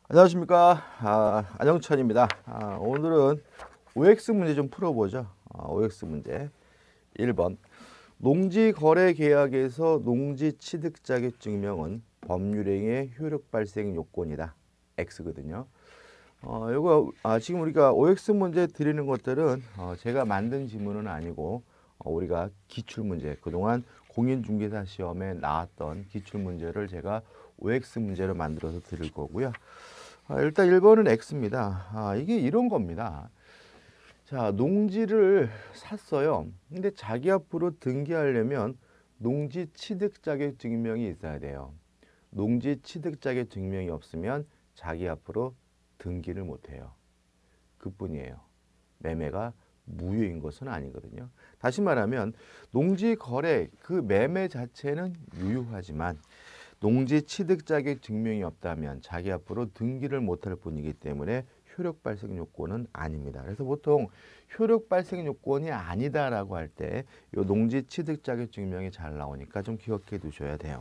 안녕하십니까. 안영찬입니다. 오늘은 OX 문제 좀 풀어보죠. OX 문제 1번. 농지 거래 계약에서 농지 취득 자격 증명은 법률행위의 효력 발생 요건이다. X거든요. 이거 지금 우리가 OX 문제 드리는 것들은 제가 만든 지문은 아니고 우리가 기출 문제, 그동안 공인중개사 시험에 나왔던 기출 문제를 제가 OX 문제로 만들어서 드릴 거고요. 일단 1번은 X입니다. 이게 이런 겁니다. 자, 농지를 샀어요. 근데 자기 앞으로 등기하려면 농지 취득 자격 증명이 있어야 돼요. 농지 취득 자격 증명이 없으면 자기 앞으로 등기를 못 해요. 그뿐이에요. 매매가 무효인 것은 아니거든요. 다시 말하면 농지 거래 그 매매 자체는 유효하지만 농지 취득 자격 증명이 없다면 자기 앞으로 등기를 못할 뿐이기 때문에 효력 발생 요건은 아닙니다. 그래서 보통 효력 발생 요건이 아니다라고 할 때 이 농지 취득 자격 증명이 잘 나오니까 좀 기억해 두셔야 돼요.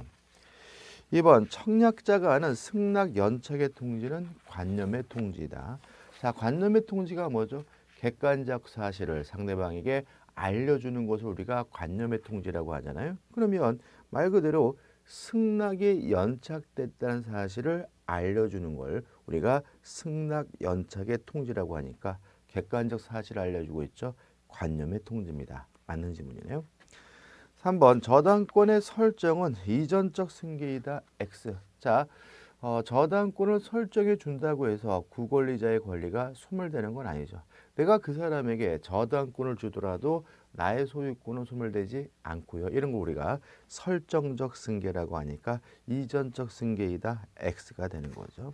2번 청약자가 하는 승낙 연착의 통지는 관념의 통지다. 자, 관념의 통지가 뭐죠? 객관적 사실을 상대방에게 알려주는 것을 우리가 관념의 통지라고 하잖아요. 그러면 말 그대로 승낙이 연착됐다는 사실을 알려주는 걸 우리가 승낙 연착의 통지라고 하니까 객관적 사실을 알려주고 있죠. 관념의 통지입니다. 맞는 지문이네요. 3번 저당권의 설정은 이전적 승계이다. X. 자, 저당권을 설정해 준다고 해서 구권리자의 권리가 소멸되는 건 아니죠. 내가 그 사람에게 저당권을 주더라도 나의 소유권은 소멸되지 않고요. 이런 거 우리가 설정적 승계라고 하니까 이전적 승계이다. X가 되는 거죠.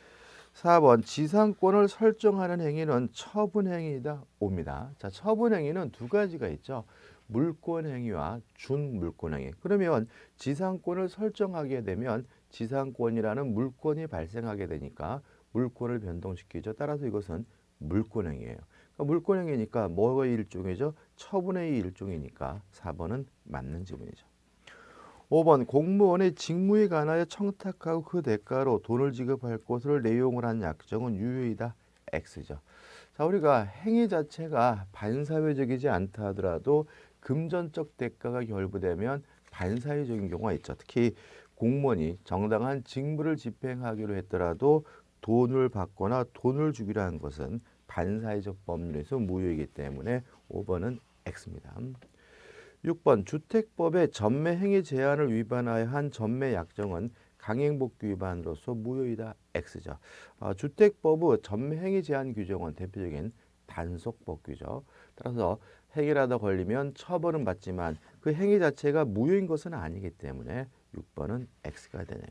4번 지상권을 설정하는 행위는 처분행위이다. 옵니다. 자, 처분행위는 두 가지가 있죠. 물권행위와 준물권행위. 그러면 지상권을 설정하게 되면 지상권이라는 물권이 발생하게 되니까 물권을 변동시키죠. 따라서 이것은 물권행위예요. 그러니까 물권행위니까 뭐의 일종이죠? 처분의 일종이니까 4번은 맞는 지문이죠. 5번 공무원의 직무에 관하여 청탁하고 그 대가로 돈을 지급할 것을 내용을 한 약정은 유효이다. X죠. 자, 우리가 행위 자체가 반사회적이지 않다 하더라도 금전적 대가가 결부되면 반사회적인 경우가 있죠. 특히 공무원이 정당한 직무를 집행하기로 했더라도 돈을 받거나 돈을 주기로 한 것은 반사회적 법률에서 무효이기 때문에 5번은 X입니다. 6번 주택법의 전매행위 제한을 위반하여 한 전매약정은 강행복귀 위반으로서 무효이다. X죠. 주택법의 전매행위 제한 규정은 대표적인 단속법규죠. 따라서 행위라도 걸리면 처벌은 받지만 그 행위 자체가 무효인 것은 아니기 때문에 6번은 X가 되네요.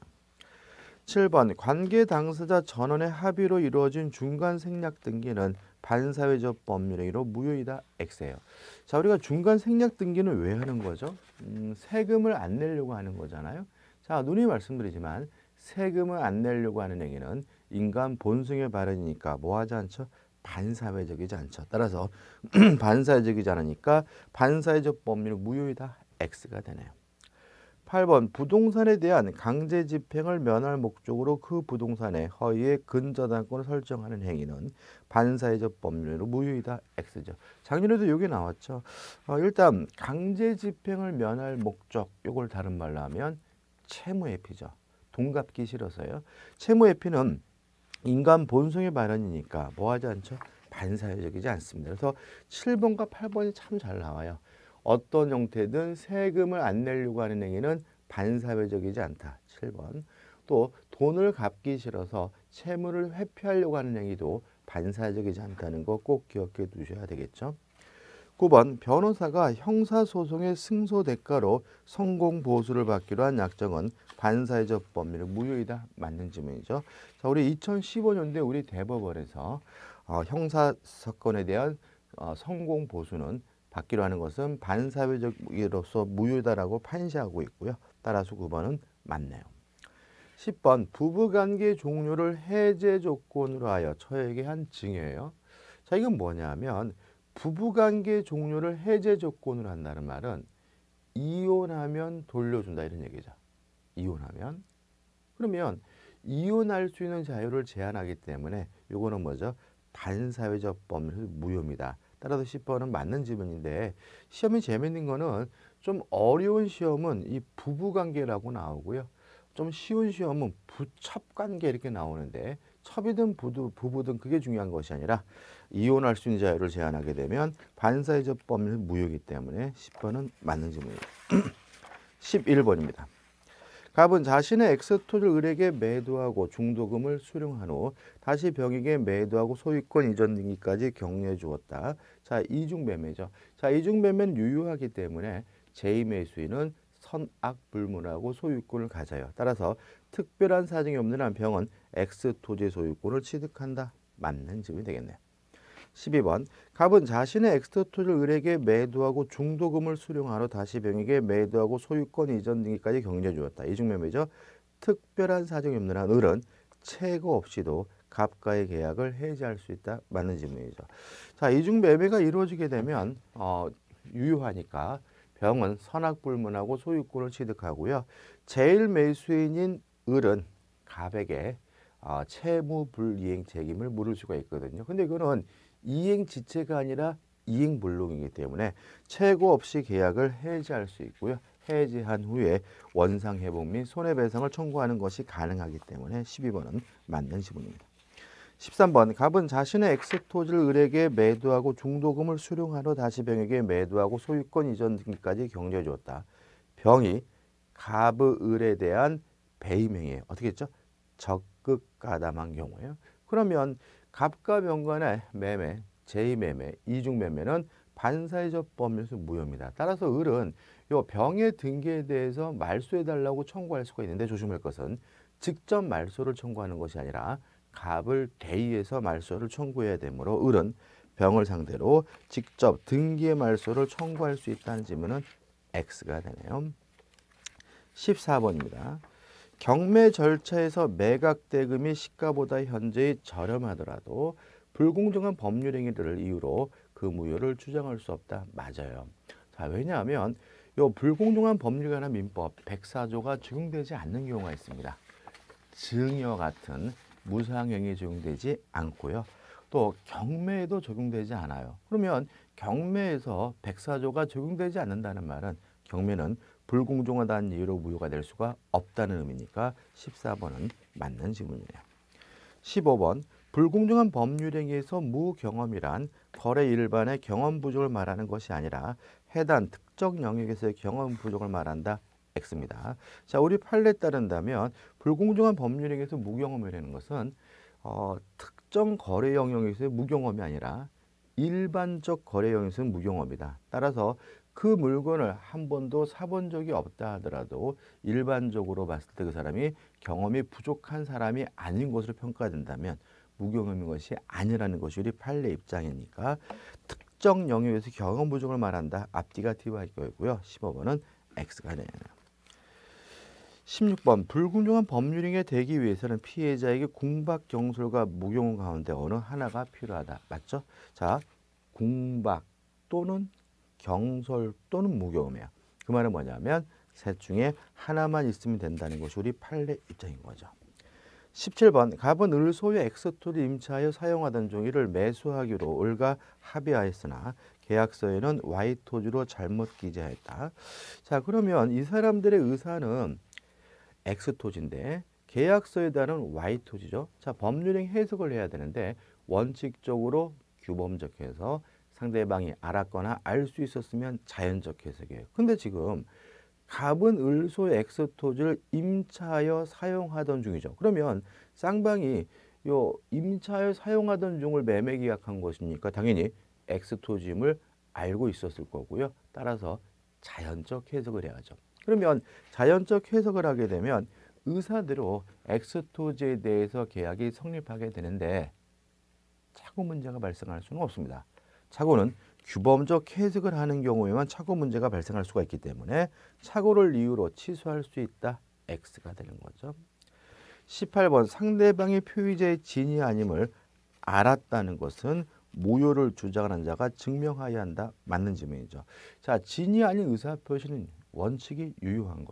7번 관계 당사자 전원의 합의로 이루어진 중간 생략 등기는 반사회적 법률행위로 무효이다. X예요. 자, 우리가 중간 생략 등기는 왜 하는 거죠? 세금을 안 내려고 하는 거잖아요. 자, 누누이 말씀드리지만 세금을 안 내려고 하는 행위는 인간 본성의 발현이니까 뭐 하지 않죠? 반사회적이지 않죠. 따라서 반사회적이지 않으니까 반사회적 법률 무효이다. X가 되네요. 8번 부동산에 대한 강제 집행을 면할 목적으로 그 부동산의 허위의 근저당권을 설정하는 행위는 반사회적 법률로 무효이다. X죠. 작년에도 이게 나왔죠. 일단 강제 집행을 면할 목적, 이걸 다른 말로 하면 채무회피죠. 돈 갚기 싫어서요. 채무회피는 인간 본성의 발현이니까 뭐 하지 않죠? 반사회적이지 않습니다. 그래서 7번과 8번이 참 잘 나와요. 어떤 형태든 세금을 안 내려고 하는 행위는 반사회적이지 않다. 7번. 또 돈을 갚기 싫어서 채무를 회피하려고 하는 행위도 반사회적이지 않다는 거 꼭 기억해 두셔야 되겠죠. 9번 변호사가 형사소송의 승소 대가로 성공 보수를 받기로 한 약정은 반사회적 법률의 무효이다. 맞는 질문이죠. 자, 우리 2015년도에 우리 대법원에서 형사 사건에 대한 성공 보수는 받기로 하는 것은 반사회적으로서 무효다라고 판시하고 있고요. 따라서 9번은 맞네요. 10번 부부관계 종료를 해제 조건으로 하여 처에게 한 증여예요. 자, 이건 뭐냐면 부부관계 종료를 해제 조건으로 한다는 말은 이혼하면 돌려준다 이런 얘기죠. 이혼하면. 그러면 이혼할 수 있는 자유를 제한하기 때문에 요거는 뭐죠? 반사회적 법률 무효입니다. 따라서 10번은 맞는 질문인데 시험이 재밌는 거는 좀 어려운 시험은 이 부부관계라고 나오고요. 좀 쉬운 시험은 부첩관계 이렇게 나오는데 첩이든 부부든 그게 중요한 것이 아니라 이혼할 수 있는 자유를 제한하게 되면 반사회적 법률 무효이기 때문에 10번은 맞는 질문입니다. 11번입니다. 갑은 자신의 엑스토를 을에게 매도하고 중도금을 수령한 후 다시 병에게 매도하고 소유권 이전 등기까지 격려해 주었다. 자, 이중매매죠. 자, 이중매매는 유효하기 때문에 제2매수인은 선악불문하고 소유권을 가져요. 따라서 특별한 사정이 없는 한 병은 엑스토지의 소유권을 취득한다. 맞는 질문이 되겠네요. 12번 갑은 자신의 엑스토지를 을에게 매도하고 중도금을 수령하러 다시 병에게 매도하고 소유권 이전 등기까지 격려해 주었다. 이중매매죠. 특별한 사정이 없는 한 을은 채거 없이도 갑과의 계약을 해지할 수 있다. 맞는 질문이죠. 자, 이중매매가 이루어지게 되면 유효하니까 병은 선악불문하고 소유권을 취득하고요. 제일매수인인 을은 갑에게 채무불이행 책임을 물을 수가 있거든요. 근데 이거는 이행지체가 아니라 이행불능이기 때문에 채고 없이 계약을 해지할 수 있고요. 해지한 후에 원상회복 및 손해배상을 청구하는 것이 가능하기 때문에 12번은 맞는 지문입니다. 13번 갑은 자신의 엑스토지를 을에게 매도하고 중도금을 수령하러 다시 병에게 매도하고 소유권 이전 등기까지 격려해 주었다. 병이 갑의 을에 대한 배임행위에 어떻게 했죠? 적극 가담한 경우에요. 그러면 갑과 병 간의 매매, 제2매매, 이중매매는 반사회적 법률에서 무효입니다. 따라서 을은 요 병의 등기에 대해서 말소해달라고 청구할 수가 있는데 조심할 것은 직접 말소를 청구하는 것이 아니라 갑을 대의해서 말소를 청구해야 되므로 을은 병을 상대로 직접 등기의 말소를 청구할 수 있다는 질문은 X가 되네요. 14번입니다. 경매 절차에서 매각 대금이 시가보다 현저히 저렴하더라도 불공정한 법률 행위를 이유로 그 무효를 주장할 수 없다. 맞아요. 자, 왜냐하면 이 불공정한 법률에 관한 민법 104조가 적용되지 않는 경우가 있습니다. 증여 같은 무상행위 적용되지 않고요. 또 경매에도 적용되지 않아요. 그러면 경매에서 104조가 적용되지 않는다는 말은 경매는 불공정하다는 이유로 무효가 될 수가 없다는 의미니까 14번은 맞는 질문이에요. 15번 불공정한 법률 행위에서 무경험이란 거래 일반의 경험 부족을 말하는 것이 아니라 해당 특정 영역에서의 경험 부족을 말한다. X입니다. 자, 우리 판례에 따른다면 불공정한 법률 행위에서 무경험이라는 것은 특정 거래 영역에서의 무경험이 아니라 일반적 거래 영역에서는 무경험이다. 따라서 그 물건을 한 번도 사본 적이 없다 하더라도 일반적으로 봤을 때 그 사람이 경험이 부족한 사람이 아닌 것으로 평가된다면 무경험인 것이 아니라는 것이 우리 판례 입장이니까 특정 영역에서 경험 부족을 말한다. 앞뒤가 T와 이거고요. 15번은 X가 되네요. 16번 불공정한 법률 행위가 되기 위해서는 피해자에게 공박, 경솔과 무경험 가운데 어느 하나가 필요하다. 맞죠? 자, 공박 또는 경솔 또는 무경험이에요. 그 말은 뭐냐면 셋 중에 하나만 있으면 된다는 것이 우리 판례 입장인 거죠. 17번 갑은 을 소유 엑스토를 임차하여 사용하던 종이를 매수하기로 을과 합의하였으나 계약서에는 Y 토지로 잘못 기재하였다. 자, 그러면 이 사람들의 의사는 X토지인데 계약서에 따른 Y토지죠. 자, 법률행 해석을 해야 되는데 원칙적으로 규범적 해석, 상대방이 알았거나 알 수 있었으면 자연적 해석이에요. 근데 지금 갑은 을소의 X토지를 임차하여 사용하던 중이죠. 그러면 쌍방이 요 임차하여 사용하던 중을 매매 계약한 것이니까 당연히 X토지임을 알고 있었을 거고요. 따라서 자연적 해석을 해야죠. 그러면 자연적 해석을 하게 되면 의사대로 X토지에 대해서 계약이 성립하게 되는데 착오 문제가 발생할 수는 없습니다. 착오는 규범적 해석을 하는 경우에만 착오 문제가 발생할 수가 있기 때문에 착오를 이유로 취소할 수 있다. X가 되는 거죠. 18번 상대방이 표의자의 진이 아님을 알았다는 것은 무효를 주장하는 자가 증명하여야 한다. 맞는 질문이죠. 자, 진이 아닌 의사표시는 원칙이 유효한 거죠.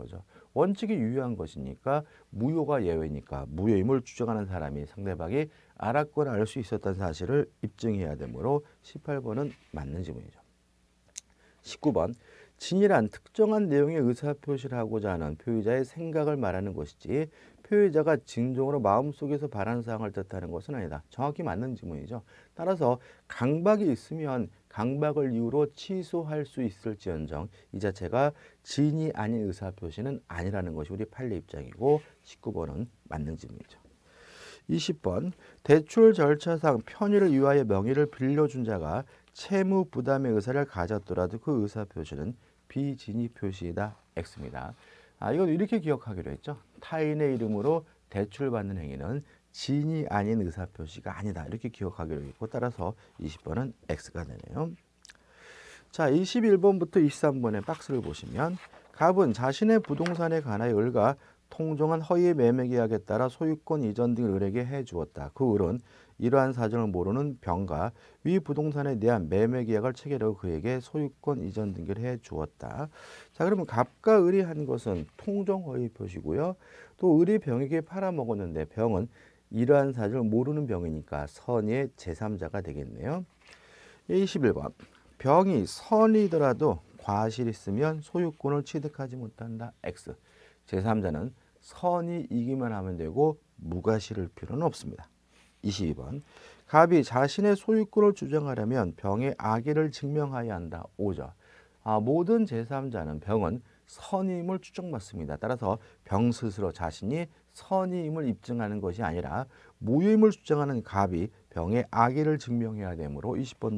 원칙이 유효한 것이니까 무효가 예외니까 무효임을 주장하는 사람이 상대방이 알았거나 알 수 있었다는 사실을 입증해야 되므로 18번은 맞는 지문이죠. 19번 진이란 특정한 내용의 의사표시를 하고자 하는 표의자의 생각을 말하는 것이지 표의자가 진정으로 마음속에서 바라는 사항을 뜻하는 것은 아니다. 정확히 맞는 지문이죠. 따라서 강박이 있으면 강박을 이유로 취소할 수 있을지언정 이 자체가 진이 아닌 의사표시는 아니라는 것이 우리 판례 입장이고 19번은 맞는 지문이죠. 20번 대출 절차상 편의를 위하여 명의를 빌려준 자가 채무 부담의 의사를 가졌더라도 그 의사 표시는 비진의 표시이다. X입니다. 이건 이렇게 기억하기로 했죠. 타인의 이름으로 대출받는 행위는 진이 아닌 의사 표시가 아니다. 이렇게 기억하기로 했고 따라서 20번은 X가 되네요. 자, 21번부터 23번의 박스를 보시면 갑은 자신의 부동산에 관하여 을과 통정한 허위 매매 계약에 따라 소유권 이전 등을 을에게 해주었다. 그 을은 이러한 사정을 모르는 병과 위 부동산에 대한 매매 계약을 체결하고 그에게 소유권 이전 등기를 해주었다. 자, 그러면 갑과 을이 한 것은 통정 허위 표시고요. 또 을이 병에게 팔아먹었는데 병은 이러한 사정을 모르는 병이니까 선의의 제3자가 되겠네요. 21번 병이 선이더라도 과실이 있으면 소유권을 취득하지 못한다. X. 제3자는 선이 이기만 하면 되고 무과실일 필요는 없습니다. 22번 갑이 자신의 소유권을 주장하려면 병의 악의를 증명해야 한다. 5죠. 모든 제3자는 병은 선임을 추정받습니다. 따라서 병 스스로 자신이 선임을 입증하는 것이 아니라 무효임을 주장하는 갑이 병의 악의를 증명해야 되므로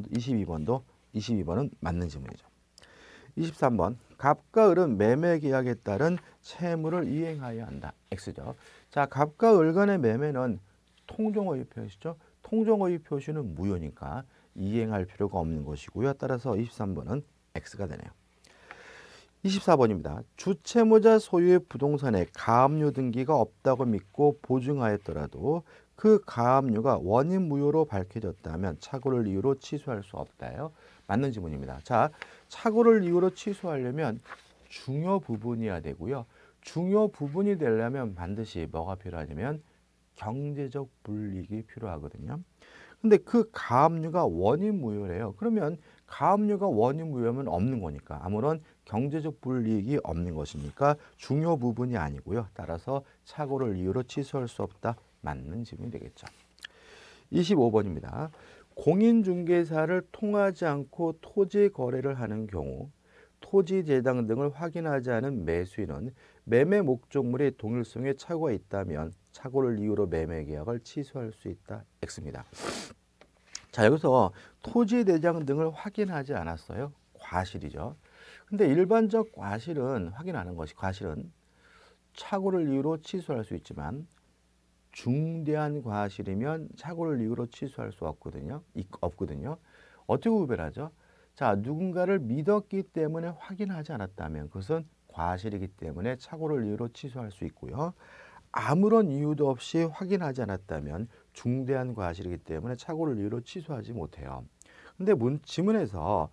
22번은 맞는 질문이죠. 23번 갑과 을은 매매 계약에 따른 채무를 이행하여야 한다. X죠. 자, 갑과 을 간의 매매는 통정허위 표시죠. 통정허위 표시는 무효니까 이행할 필요가 없는 것이고요. 따라서 23번은 X가 되네요. 24번입니다. 주채무자 소유의 부동산에 가압류 등기가 없다고 믿고 보증하였더라도 그 가압류가 원인 무효로 밝혀졌다면 착오를 이유로 취소할 수 없다요. 맞는 지문입니다. 자, 착오를 이유로 취소하려면 중요 부분이어야 되고요. 중요 부분이 되려면 반드시 뭐가 필요하냐면 경제적 불이익이 필요하거든요. 근데 그 가압류가 원인 무효래요. 그러면 가압류가 원인 무효면 없는 거니까 아무런 경제적 불이익이 없는 것이니까 중요 부분이 아니고요. 따라서 착오를 이유로 취소할 수 없다. 맞는 질문이 되겠죠. 25번입니다. 공인중개사를 통하지 않고 토지 거래를 하는 경우 토지 대당 등을 확인하지 않은 매수인은 매매 목적물의 동일성에 착오가 있다면 착오를 이유로 매매 계약을 취소할 수 있다. X입니다. 자, 여기서 토지 대장 등을 확인하지 않았어요. 과실이죠. 근데 일반적 과실은 확인하는 것이 과실은 착오를 이유로 취소할 수 있지만 중대한 과실이면 착오를 이유로 취소할 수 없거든요. 어떻게 구별하죠? 자, 누군가를 믿었기 때문에 확인하지 않았다면 그것은 과실이기 때문에 착오를 이유로 취소할 수 있고요. 아무런 이유도 없이 확인하지 않았다면 중대한 과실이기 때문에 착오를 이유로 취소하지 못해요. 근데 지문에서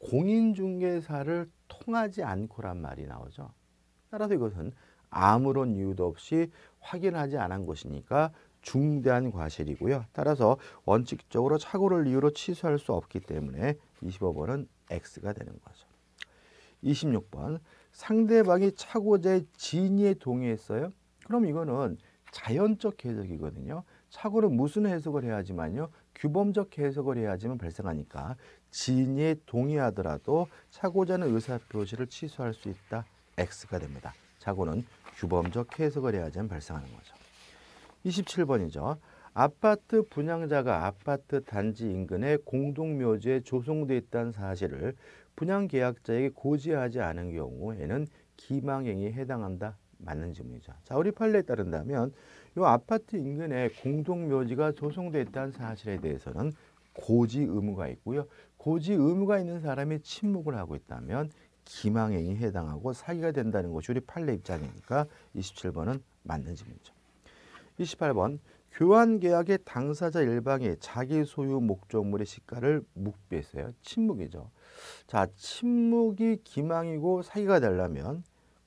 공인중개사를 통하지 않고란 말이 나오죠. 따라서 이것은 아무런 이유도 없이 확인하지 않은 것이니까 중대한 과실이고요. 따라서 원칙적으로 착오를 이유로 취소할 수 없기 때문에 25번은 X가 되는 거죠. 26번 상대방이 착오자의 진위에 동의했어요. 그럼 이거는 자연적 해석이거든요. 착오는 무슨 해석을 해야지만요. 규범적 해석을 해야지만 발생하니까 진위에 동의하더라도 착오자는 의사표시를 취소할 수 있다. X가 됩니다. 착오는 규범적 해석을 해야지만 발생하는 거죠. 27번이죠. 아파트 분양자가 아파트 단지 인근에 공동묘지에 조성되어 있다는 사실을 분양계약자에게 고지하지 않은 경우에는 기망행위에 해당한다. 맞는 질문이죠. 자, 우리 판례에 따른다면 이 아파트 인근에 공동묘지가 조성되어 있다는 사실에 대해서는 고지 의무가 있고요. 고지 의무가 있는 사람이 침묵을 하고 있다면 기망행위에 해당하고 사기가 된다는 것이 우리 판례 입장이니까 27번은 맞는 질문이죠. 28번 교환계약의 당사자 일방이 자기 소유 목적물의 시가를 묵비했어요. 침묵이죠. 자, 침묵이 기망이고 사기가 되려면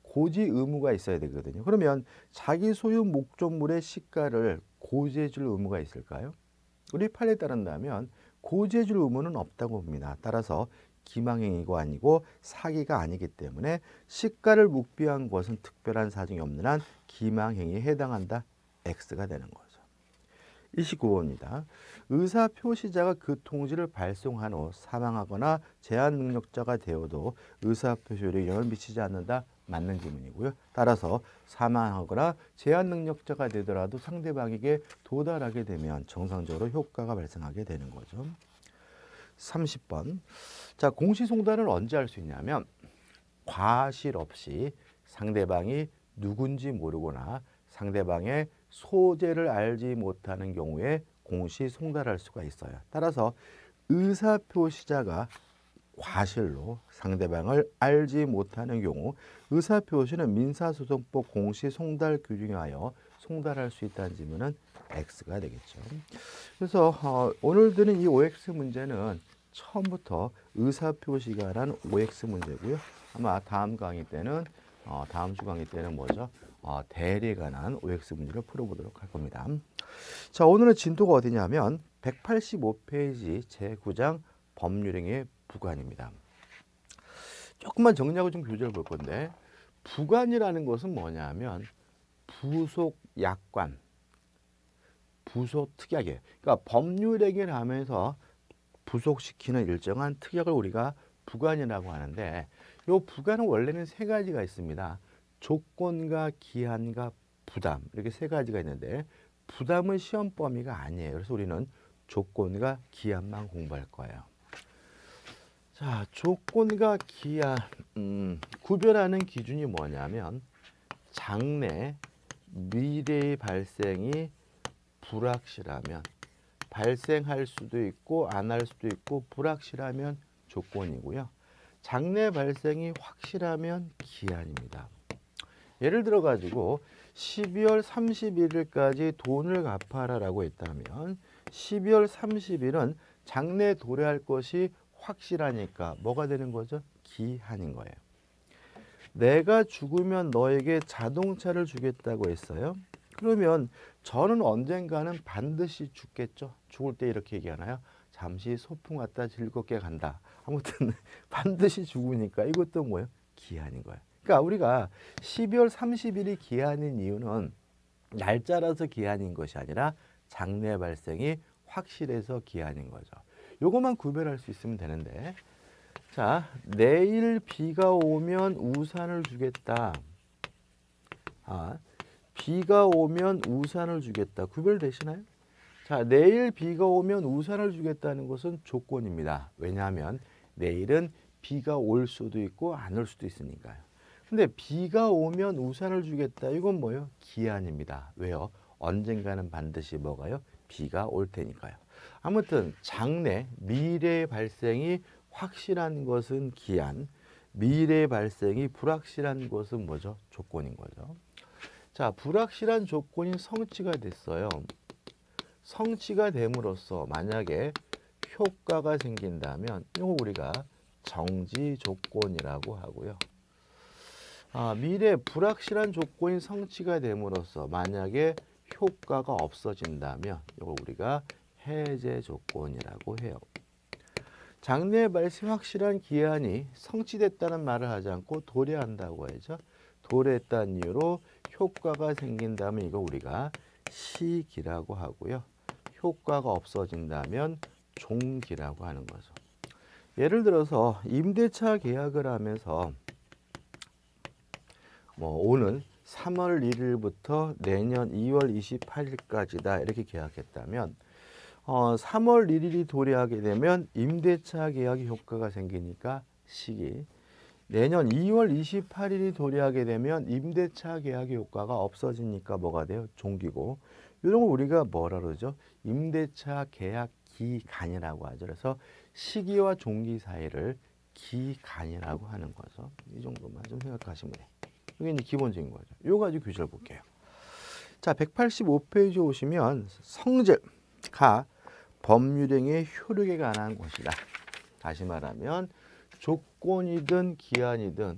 고지 의무가 있어야 되거든요. 그러면 자기 소유 목적물의 시가를 고지해 줄 의무가 있을까요? 우리 판례에 따른다면 고지해 줄 의무는 없다고 봅니다. 따라서 기망행위가 아니고 사기가 아니기 때문에 시가를 묵비한 것은 특별한 사정이 없는 한 기망행위에 해당한다. X가 되는 거죠. 29번입니다. 의사 표시자가 그 통지를 발송한 후 사망하거나 제한 능력자가 되어도 의사 표시율에 영향을 미치지 않는다. 맞는 질문이고요. 따라서 사망하거나 제한 능력자가 되더라도 상대방에게 도달하게 되면 정상적으로 효과가 발생하게 되는 거죠. 30번. 자, 공시송달을 언제 할 수 있냐면 과실 없이 상대방이 누군지 모르거나 상대방의 소재를 알지 못하는 경우에 공시송달할 수가 있어요. 따라서 의사표시자가 과실로 상대방을 알지 못하는 경우 의사표시는 민사소송법 공시송달 규정에 하여 송달할 수 있다는 질문은 X가 되겠죠. 그래서 오늘 드는 이 OX 문제는 처음부터 의사표시가 관한 OX 문제고요. 아마 다음 강의 때는 다음 주 강의 때는 뭐죠? 대리에 관한 OX 문제를 풀어보도록 할 겁니다. 자, 오늘은 진도가 어디냐면 185페이지 제9장 법률행위의 부관입니다. 조금만 정리하고 좀 교재를 볼 건데 부관이라는 것은 뭐냐면 부속 약관, 부속 특약이에요. 그러니까 법률행위를 하면서 부속시키는 일정한 특약을 우리가 부관이라고 하는데 이 부관은 원래는 세 가지가 있습니다. 조건과 기한과 부담 이렇게 세 가지가 있는데 부담은 시험 범위가 아니에요. 그래서 우리는 조건과 기한만 공부할 거예요. 자, 조건과 기한 구별하는 기준이 뭐냐면 장래, 미래의 발생이 불확실하면 발생할 수도 있고 안 할 수도 있고 불확실하면 조건이고요. 장래 발생이 확실하면 기한입니다. 예를 들어 가지고 12월 31일까지 돈을 갚아라라고 했다면 12월 30일은 장래 도래할 것이 확실하니까 뭐가 되는 거죠? 기한인 거예요. 내가 죽으면 너에게 자동차를 주겠다고 했어요. 그러면 저는 언젠가는 반드시 죽겠죠. 죽을 때 이렇게 얘기하나요? 잠시 소풍 갔다 즐겁게 간다. 아무튼 반드시 죽으니까 이것도 뭐예요? 기한인 거예요. 그러니까 우리가 12월 30일이 기한인 이유는 날짜라서 기한인 것이 아니라 장래 발생이 확실해서 기한인 거죠. 요것만 구별할 수 있으면 되는데 자, 내일 비가 오면 우산을 주겠다. 비가 오면 우산을 주겠다. 구별되시나요? 자, 내일 비가 오면 우산을 주겠다는 것은 조건입니다. 왜냐하면 내일은 비가 올 수도 있고 안 올 수도 있으니까요. 근데 비가 오면 우산을 주겠다. 이건 뭐예요? 기한입니다. 왜요? 언젠가는 반드시 뭐가요? 비가 올 테니까요. 아무튼 장래, 미래 발생이 확실한 것은 기한, 미래 발생이 불확실한 것은 뭐죠? 조건인 거죠. 자, 불확실한 조건이 성취가 됐어요. 성취가 됨으로써 만약에 효과가 생긴다면 이거 우리가 정지 조건이라고 하고요. 미래 불확실한 조건이 성취가 됨으로써 만약에 효과가 없어진다면 이걸 우리가 해제 조건이라고 해요. 장래 발생 확실한 기한이 성취됐다는 말을 하지 않고 도래한다고 하죠. 도래했다는 이유로 효과가 생긴다면 이거 우리가 시기라고 하고요. 효과가 없어진다면 종기라고 하는 거죠. 예를 들어서 임대차 계약을 하면서 오는 3월 1일부터 내년 2월 28일까지다 이렇게 계약했다면 3월 1일이 도래하게 되면 임대차 계약의 효과가 생기니까 시기, 내년 2월 28일이 도래하게 되면 임대차 계약의 효과가 없어지니까 뭐가 돼요? 종기고, 이런 걸 우리가 뭐라 그러죠? 임대차 계약 기간이라고 하죠. 그래서 시기와 종기 사이를 기간이라고 하는 거죠. 이 정도만 좀 생각하시면 돼요. 이게 이제 기본적인 거죠. 이거 가지고 교재를 볼게요. 자, 185페이지 오시면 성질가 법률행위의 효력에 관한 것이다. 다시 말하면 조건이든 기한이든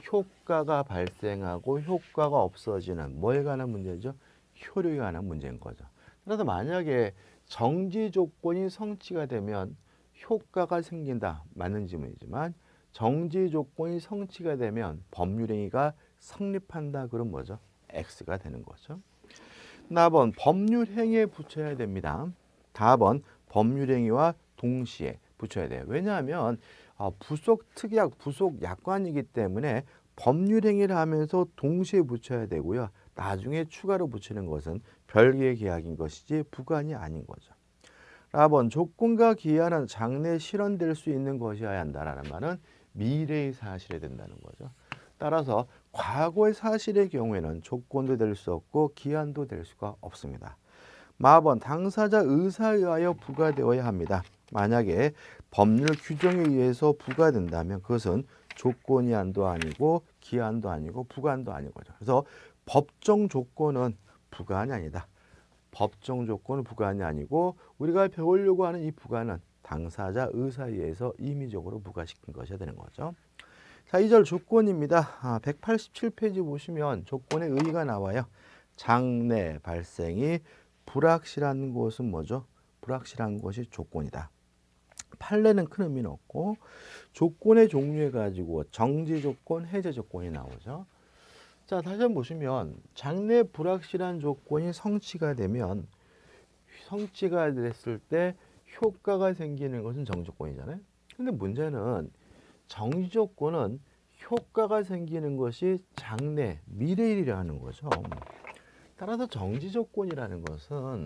효과가 발생하고 효과가 없어지는 뭐에 관한 문제죠? 효력에 관한 문제인 거죠. 그래서 만약에 정지 조건이 성취가 되면 효과가 생긴다. 맞는 질문이지만 정지 조건이 성취가 되면 법률행위가 성립한다. 그럼 뭐죠? X가 되는 거죠. 답은 법률행위에 붙여야 됩니다. 답은 법률행위와 동시에 붙여야 돼요. 왜냐하면 부속 특약, 부속 약관이기 때문에 법률행위를 하면서 동시에 붙여야 되고요. 나중에 추가로 붙이는 것은 별개의 계약인 것이지 부관이 아닌 거죠. 4번 조건과 기한은 장래에 실현될 수 있는 것이어야 한다라는 말은 미래의 사실이 된다는 거죠. 따라서 과거의 사실의 경우에는 조건도 될 수 없고 기한도 될 수가 없습니다. 마번 당사자 의사에 의하여 부과되어야 합니다. 만약에 법률 규정에 의해서 부과된다면 그것은 조건이 한도 아니고 기한도 아니고 부관도 아닌 거죠. 그래서 법정 조건은 부관이 아니다. 법정 조건은 부관이 아니고 우리가 배우려고 하는 이 부관은 당사자 의사에 의해서 임의적으로 부과시킨 것이 되는 거죠. 자, 2절 조건입니다. 187페이지 보시면 조건의 의의가 나와요. 장래 발생이 불확실한 것은 뭐죠? 불확실한 것이 조건이다. 판례는 큰 의미는 없고 조건의 종류에 가지고 정지 조건, 해제 조건이 나오죠. 자, 다시 한번 보시면 장래 불확실한 조건이 성취가 되면 성취가 됐을 때 효과가 생기는 것은 정지 조건이잖아요. 근데 문제는 정지 조건은 효과가 생기는 것이 장래, 미래일이라는 거죠. 따라서 정지 조건이라는 것은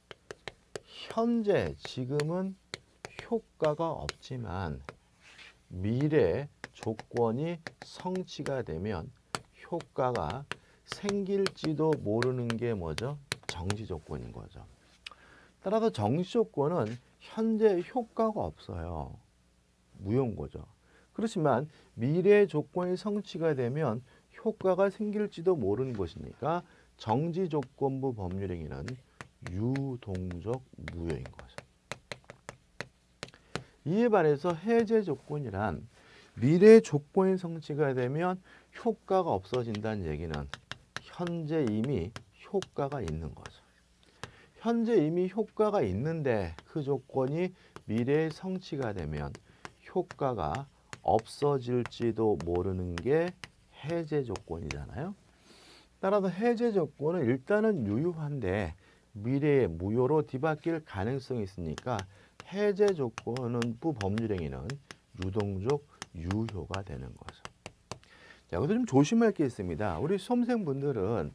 현재, 지금은 효과가 없지만 미래 조건이 성취가 되면 효과가 생길지도 모르는 게 뭐죠? 정지 조건인 거죠. 따라서 정지 조건은 현재 효과가 없어요. 무효인 거죠. 그렇지만 미래 조건이 성취가 되면 효과가 생길지도 모르는 것이니까 정지 조건부 법률행위는 유동적 무효인 거죠. 이에 반해서 해제 조건이란 미래 조건이 성취가 되면 효과가 없어진다는 얘기는 현재 이미 효과가 있는 거죠. 현재 이미 효과가 있는데 그 조건이 미래에 성취가 되면 효과가 없어질지도 모르는 게 해제 조건이잖아요. 따라서 해제 조건은 일단은 유효한데 미래에 무효로 뒤바뀔 가능성이 있으니까 해제 조건부 법률행위는 유동적 유효가 되는 거죠. 자, 여기서 좀 조심할 게 있습니다. 우리 수험생분들은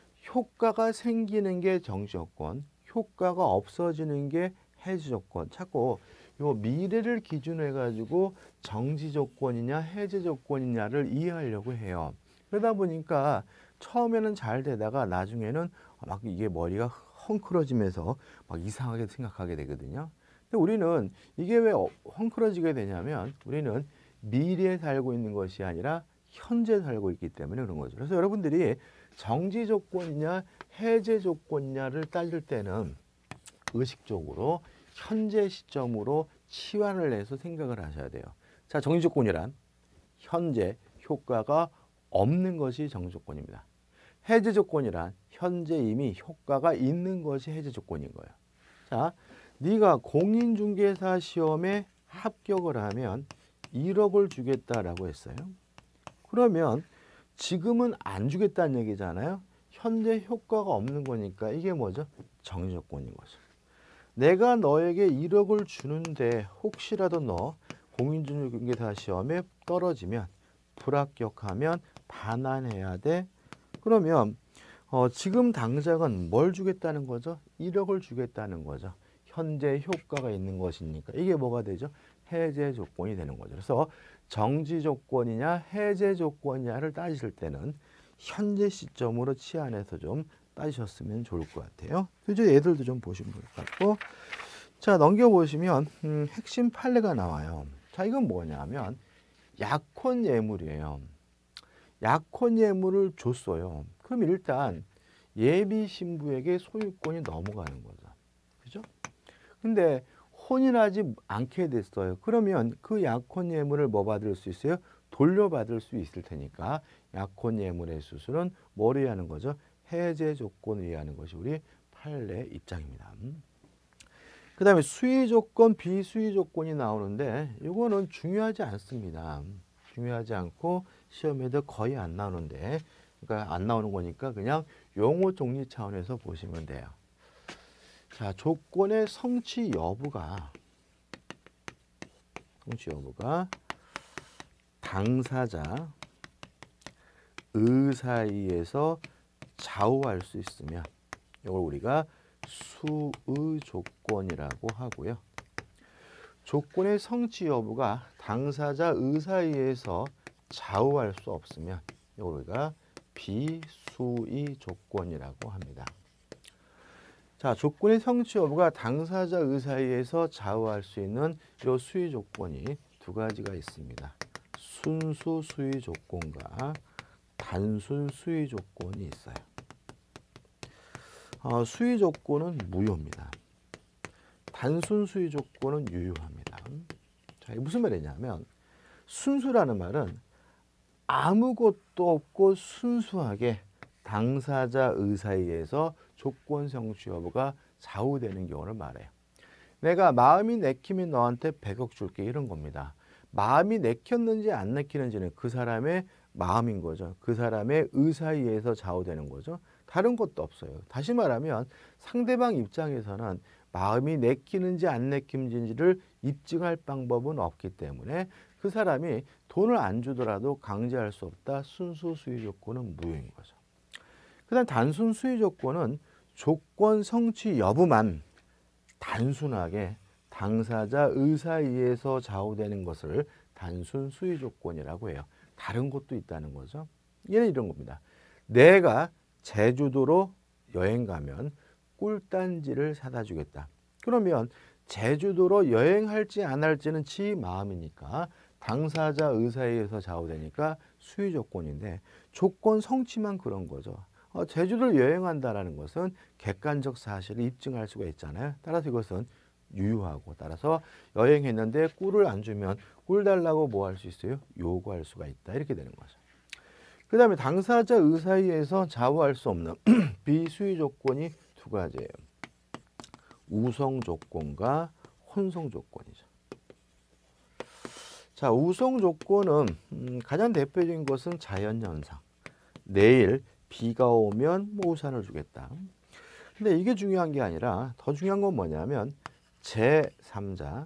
효과가 생기는 게 정지 조건, 효과가 없어지는 게 해제 조건. 자꾸 요 미래를 기준으로 해가지고 정지 조건이냐 해제 조건이냐를 이해하려고 해요. 그러다 보니까 처음에는 잘 되다가 나중에는 막 이게 머리가 헝클어지면서 막 이상하게 생각하게 되거든요. 근데 우리는 이게 왜 헝클어지게 되냐면 우리는 미래에 살고 있는 것이 아니라 현재 살고 있기 때문에 그런 거죠. 그래서 여러분들이 정지 조건이냐 해제 조건이냐를 따질 때는 의식적으로 현재 시점으로 치환을 해서 생각을 하셔야 돼요. 자, 정지 조건이란 현재 효과가 없는 것이 정지 조건입니다. 해제 조건이란 현재 이미 효과가 있는 것이 해제 조건인 거예요. 자, 네가 공인중개사 시험에 합격을 하면 1억을 주겠다라고 했어요. 그러면 지금은 안 주겠다는 얘기잖아요. 현재 효과가 없는 거니까 이게 뭐죠? 정지 조건인 거죠. 내가 너에게 1억을 주는데 혹시라도 너 공인중개사 시험에 떨어지면 불합격하면 반환해야 돼. 그러면 지금 당장은 뭘 주겠다는 거죠? 1억을 주겠다는 거죠. 현재 효과가 있는 것이니까 이게 뭐가 되죠? 해제 조건이 되는 거죠. 그래서 정지 조건이냐 해제 조건이냐를 따지실 때는 현재 시점으로 치환해서 좀 따지셨으면 좋을 것 같아요. 이제 얘들도 좀 보시면 될 것 같고, 자 넘겨보시면 핵심 판례가 나와요. 자 이건 뭐냐면 약혼 예물이에요. 약혼 예물을 줬어요. 그럼 일단 예비 신부에게 소유권이 넘어가는 거죠. 그죠? 근데 혼인하지 않게 됐어요. 그러면 그 약혼 예물을 뭐 받을 수 있어요? 돌려받을 수 있을 테니까 약혼 예물의 수수는 뭐를 의하는 거죠? 해제 조건을 의하는 것이 우리 판례 입장입니다. 그 다음에 수의 조건, 비수의 조건이 나오는데 이거는 중요하지 않습니다. 중요하지 않고 시험에도 거의 안 나오는데, 그러니까 안 나오는 거니까 그냥 용어 정리 차원에서 보시면 돼요. 자, 조건의 성취 여부가 당사자 의사이에서 좌우할 수 있으면 이걸 우리가 수의 조건이라고 하고요. 조건의 성취 여부가 당사자 의사이에서 좌우할 수 없으면 이걸 우리가 비수의 조건이라고 합니다. 자, 조건의 성취 여부가 당사자 의사이에서 좌우할 수 있는 이 수의 조건이 두 가지가 있습니다. 순수 수의 조건과 단순 수의 조건이 있어요. 수의 조건은 무효입니다. 단순 수의 조건은 유효합니다. 자, 이게 무슨 말이냐면 순수라는 말은 아무것도 없고 순수하게 당사자 의사이에서 조건 성취 여부가 좌우되는 경우를 말해요. 내가 마음이 내키면 너한테 100억 줄게 이런 겁니다. 마음이 내켰는지 안 내키는지는 그 사람의 마음인 거죠. 그 사람의 의사에 의해서 좌우되는 거죠. 다른 것도 없어요. 다시 말하면 상대방 입장에서는 마음이 내키는지 안 내키는지를 입증할 방법은 없기 때문에 그 사람이 돈을 안 주더라도 강제할 수 없다. 순수 수의 조건은 무효인 거죠. 그 다음 단순 수의 조건은 조건 성취 여부만 단순하게 당사자 의사에 의해서 좌우되는 것을 단순 수의 조건이라고 해요. 다른 것도 있다는 거죠. 얘는 이런 겁니다. 내가 제주도로 여행 가면 꿀단지를 사다 주겠다. 그러면 제주도로 여행할지 안 할지는 지 마음이니까 당사자 의사에 의해서 좌우되니까 수의 조건인데 조건 성취만 그런 거죠. 제주도를 여행한다는 것은 객관적 사실을 입증할 수가 있잖아요. 따라서 이것은 유효하고, 따라서 여행했는데 꿀을 안 주면 꿀 달라고 뭐 할 수 있어요? 요구할 수가 있다. 이렇게 되는 거죠. 그 다음에 당사자 의사에 의해서 좌우할 수 없는 비수의 조건이 두 가지예요. 우성 조건과 혼성 조건이죠. 자, 우성 조건은 가장 대표적인 것은 자연현상. 내일 비가 오면 뭐 우산을 주겠다. 근데 이게 중요한 게 아니라 더 중요한 건 뭐냐면 제3자의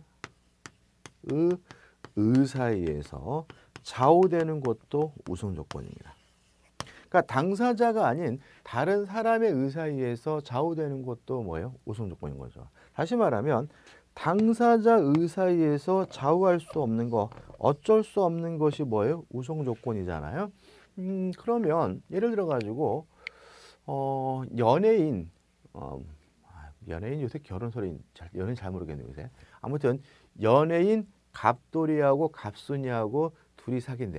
의사에 의해서 좌우되는 것도 우성 조건입니다. 그러니까 당사자가 아닌 다른 사람의 의사에 의해서 좌우되는 것도 뭐예요? 우성 조건인 거죠. 다시 말하면 당사자 의사에 의해서 좌우할 수 없는 거, 어쩔 수 없는 것이 뭐예요? 우성 조건이잖아요. 그러면 예를 들어 가지고 연예인 연예인 요새 결혼 소리 연예인 잘 모르겠네요 요새. 아무튼 연예인 갑돌이하고 갑순이하고 둘이 사귄대.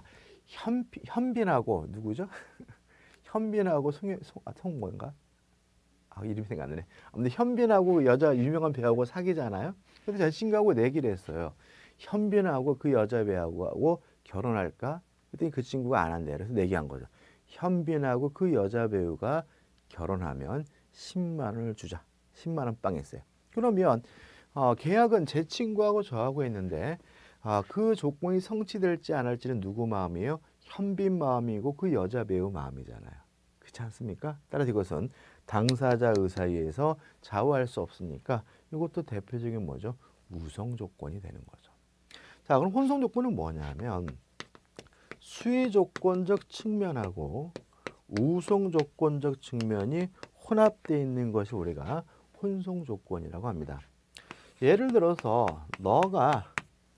현빈하고 누구죠? 현빈하고 송 뭔가? 이름이 생각 안 나네. 아무튼 현빈하고 여자 유명한 배우하고 사귀잖아요. 그래서 제 친구하고 내기를 했어요. 현빈하고 그 여자 배우하고 결혼할까? 그랬더니 그 친구가 안 한대. 그래서 내기한 거죠. 현빈하고 그 여자 배우가 결혼하면 10만 원을 주자. 10만 원 빵 했어요. 그러면 계약은 제 친구하고 저하고 했는데 그 조건이 성취될지 안 할지는 누구 마음이에요? 현빈 마음이고 그 여자 배우 마음이잖아요. 그렇지 않습니까? 따라서 이것은 당사자 의사에 의해서 좌우할 수 없으니까 이것도 대표적인 뭐죠? 우성 조건이 되는 거죠. 자, 그럼 혼성 조건은 뭐냐면 수의 조건적 측면하고 우성 조건적 측면이 혼합되어 있는 것이 우리가 혼성 조건이라고 합니다. 예를 들어서 너가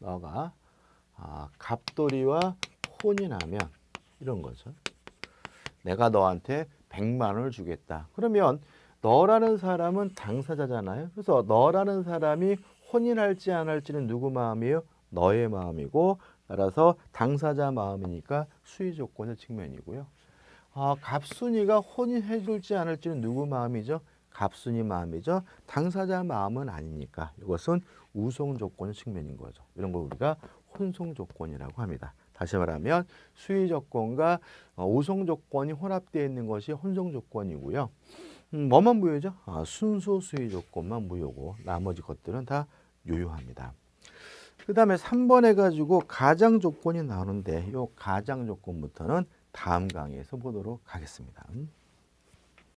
갑돌이와 혼인하면 이런 거죠. 내가 너한테 100만 원을 주겠다. 그러면 너라는 사람은 당사자잖아요. 그래서 너라는 사람이 혼인할지 안 할지는 누구 마음이에요? 너의 마음이고, 따라서 당사자 마음이니까 수의 조건의 측면이고요. 갑순이가 혼인해 줄지 안 할지는 누구 마음이죠? 갑순이 마음이죠. 당사자 마음은 아니니까 이것은 우성 조건의 측면인 거죠. 이런 걸 우리가 혼성 조건이라고 합니다. 다시 말하면 수의 조건과 오송 조건이 혼합되어 있는 것이 혼송 조건이고요. 뭐만 무효죠? 순수 수의 조건만 무효고 나머지 것들은 다 유효합니다. 그 다음에 3번 해가지고 가장 조건이 나오는데 이 가장 조건부터는 다음 강의에서 보도록 하겠습니다.